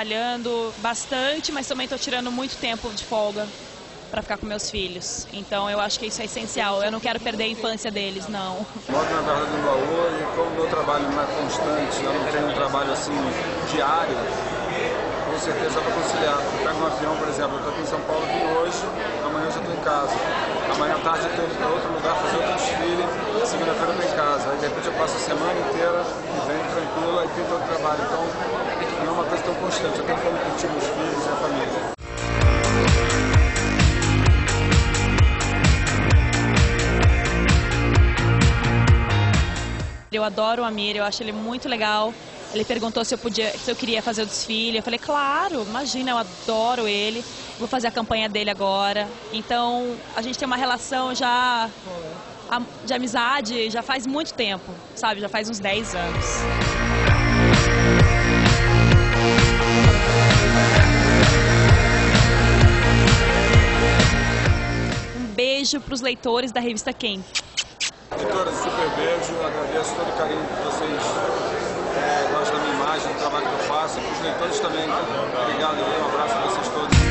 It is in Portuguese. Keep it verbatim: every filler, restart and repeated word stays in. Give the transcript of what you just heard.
trabalhando bastante, mas também estou tirando muito tempo de folga para ficar com meus filhos. Então eu acho que isso é essencial. Eu não quero perder a infância deles, não. Moro na verdade no Baú e como o meu trabalho não é constante, eu não tenho um trabalho assim diário, com certeza eu vou conciliar. Eu pego um avião, por exemplo, eu estou aqui em São Paulo, vim hoje, amanhã eu já estou em casa. Amanhã à tarde eu estou indo para outro lugar fazer outro desfile, segunda-feira eu estou em casa. Aí de repente eu passo a semana inteira e venho tranquila e tenho outro trabalho. Então não é uma coisa tão constante, eu tenho como curtir meus filhos e a família. Eu adoro o Amir, eu acho ele muito legal. Ele perguntou se eu podia, se eu queria fazer o desfile. Eu falei, claro, imagina, eu adoro ele. Vou fazer a campanha dele agora. Então, a gente tem uma relação já de amizade já faz muito tempo, sabe? Já faz uns dez anos. Um beijo para os leitores da revista Quem. Editora, super beijo, agradeço todo o carinho que vocês é, gostam da minha imagem, do trabalho que eu faço, e para os leitores também. Obrigado, um abraço a vocês todos.